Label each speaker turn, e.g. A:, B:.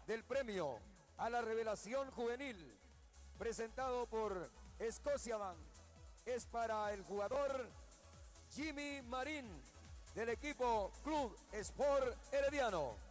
A: del premio a la revelación juvenil presentado por Scotiabank es para el jugador Jimmy Marín del equipo Club Sport Herediano.